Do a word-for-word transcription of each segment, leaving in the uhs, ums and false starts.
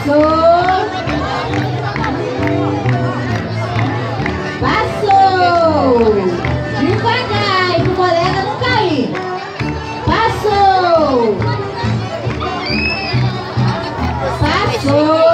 Passou. Devagar, para o colega não cair. Passou. Passou.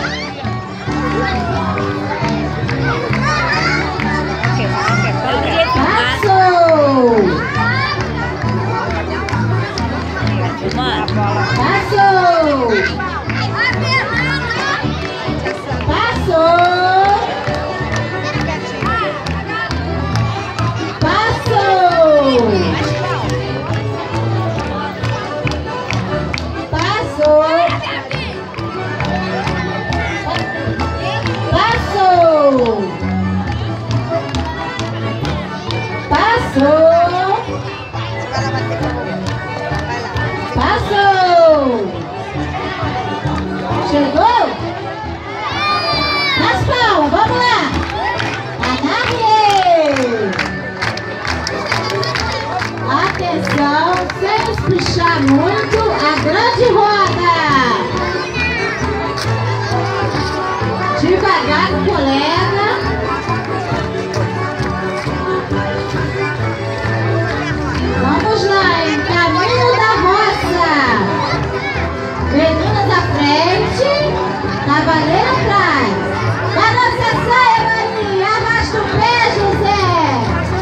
Passou! Chegou? Nas palmas, vamos lá! Agarrei! Atenção, sem espichar muito, a grande roda! Devagar com o colega. Vamos lá, em caminho da roça. Meninas à frente, cavaleiro atrás. Da nossa saia, Maria, arrasta o pé, José.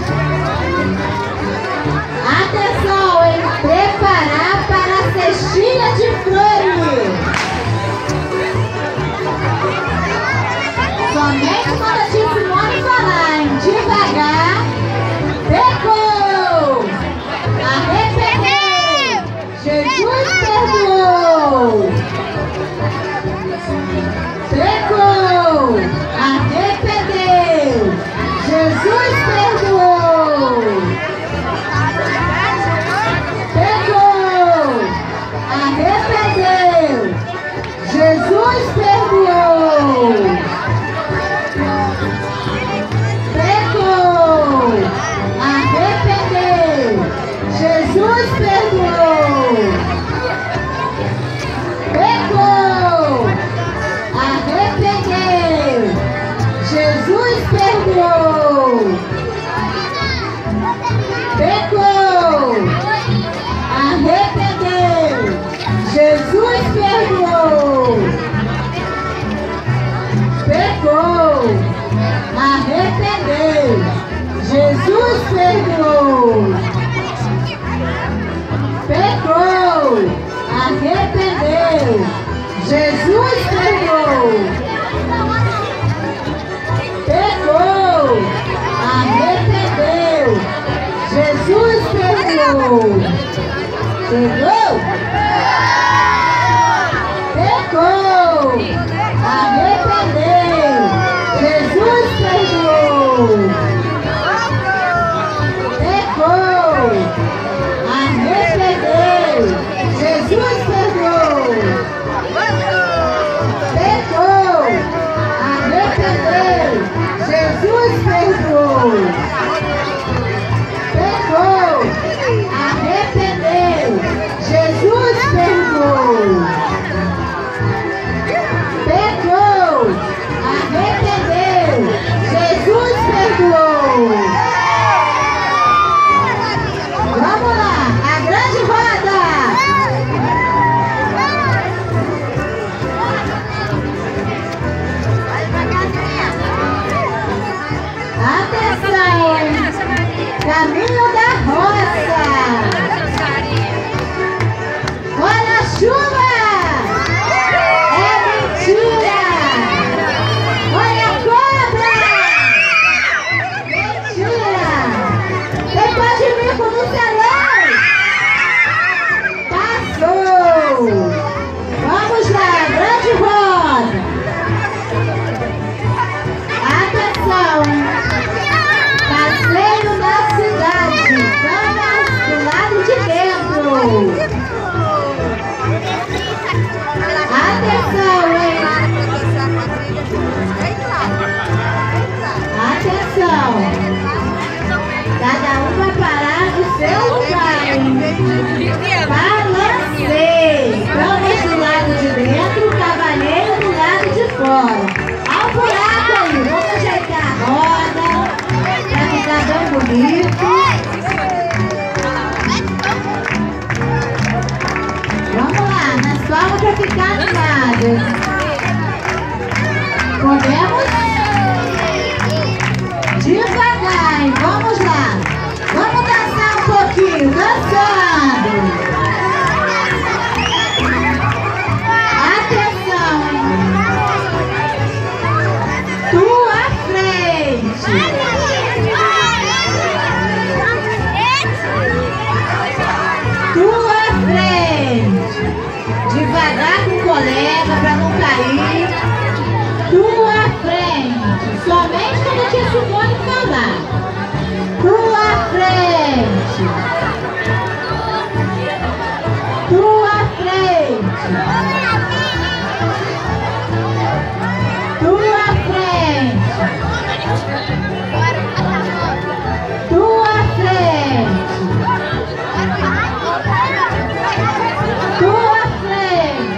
Atenção em preparar para a cestinha de flores. Somente quando a tia Simone falar, hein? Devagar. Pegou! Arrependeu! Jesus perdoou! Pegou! Arrependeu! Jesus perdoou! Pegou! Arrependeu! Jesus perdoou! Jesus perdoou! Pegou! Arrependeu! Jesus perdoou! Pegou! Arrependeu! Jesus perdoou! Pegou! Arrependeu! Jesus perdoou! Pegou, arrependeu, Jesus perdoou. Pegou, arrependeu, Jesus perdoou. Pegou? Pegou, arrependeu, Jesus perdoou. Pegou. Jesus perdoou! Pegou! Arrependeu! Jesus perdoou! Pegou! Arrependeu! Jesus perdoou! Pegou! Arrependeu! Jesus perdoou! Vamos lá! A grande roda! animadas. Podemos? Devagar, vamos lá. Vamos dançar um pouquinho, dançando. Atenção. Tua frente. Tua frente. Devagar com o colega para não cair. Tua frente. Somente quando a tia Simone falar. Tua frente. Tua frente. Tua frente. Tua frente. Tua frente.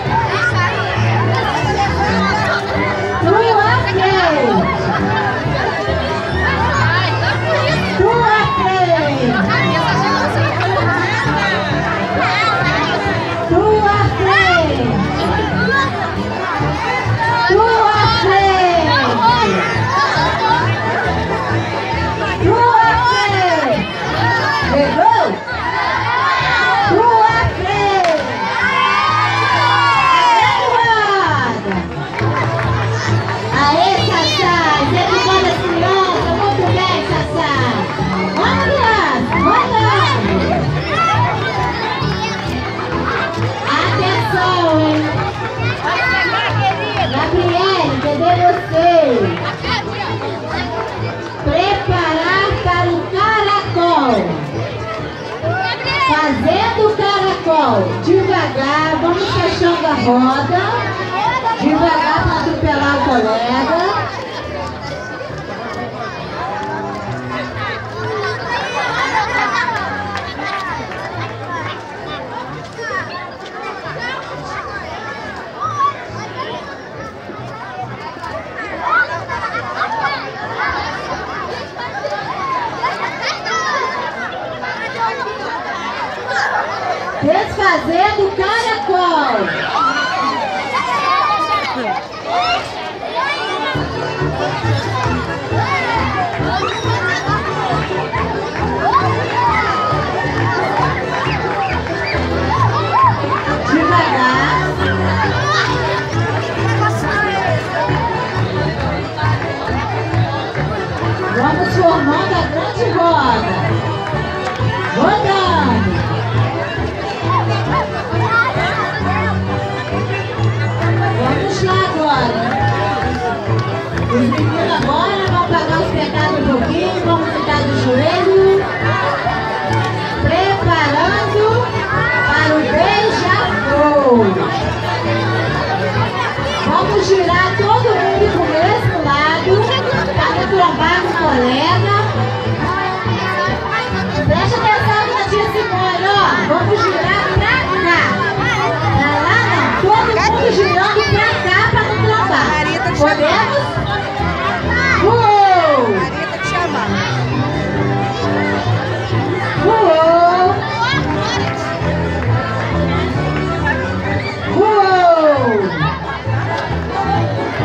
Tua frente. Tua frente. Tua frente. Tua frente. Tua frente. Pegou? Tua frente. Abençoada. Aê, Sassá. Executando as crianças. Muito bem, Sassá. Vamos, criança. Rodando. Atenção, hein? Gabriele, cadê você? Preparar para o caracol. Fazendo o caracol. Devagar, vamos fechando a roda. Devagar para atropelar o colega. Desfazendo o caracol. Devagar. Vamos formando a grande roda. Rodando. Vamos lá agora. Os meninos agora vão pagar os pecados um pouquinho, vamos ficar de joelho. Preparando para o beija-flor. Vamos girar todo mundo pro mesmo lado, para não trombar com o colega. Presta atenção na tia Simone, ó. Vamos girar pra cá. Pra lá não, todo mundo girando pra cá pra não trombar. Podemos? Uou! Marita te chamando. Uou! Uou!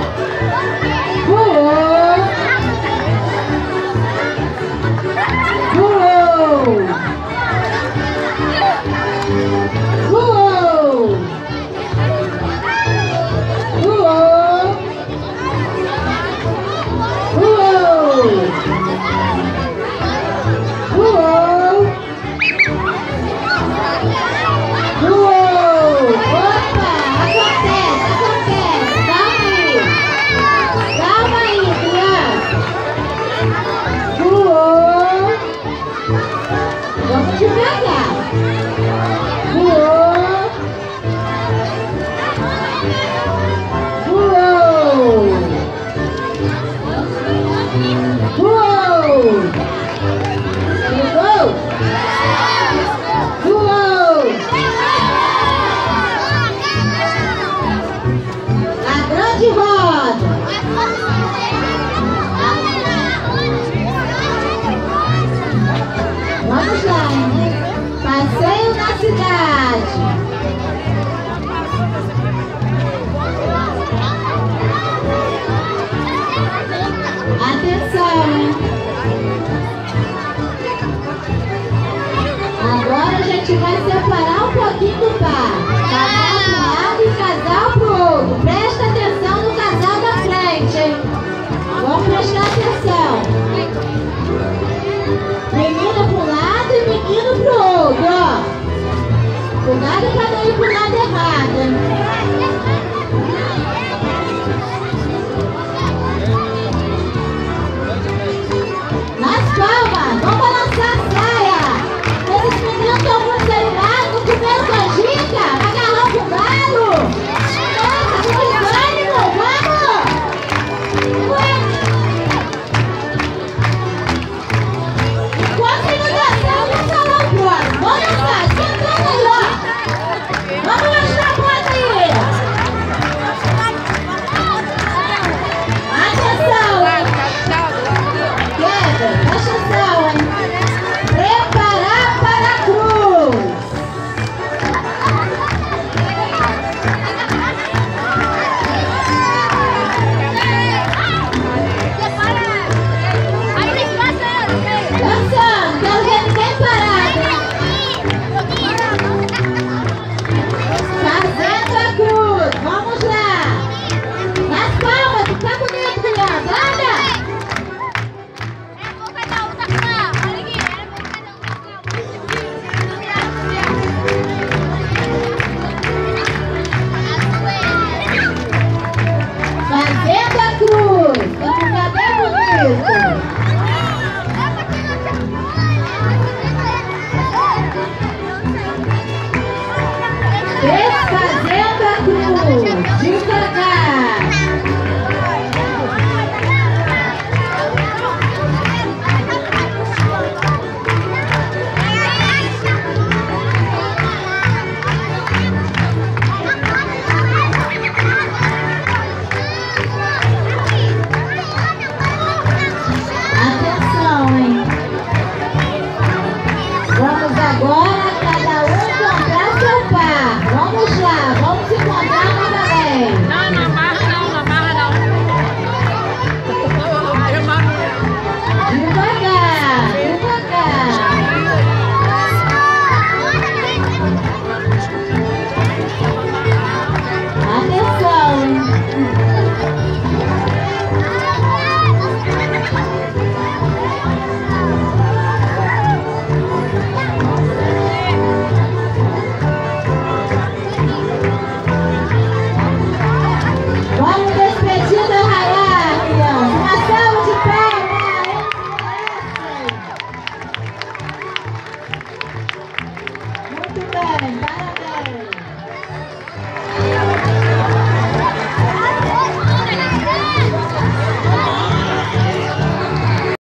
Parabéns.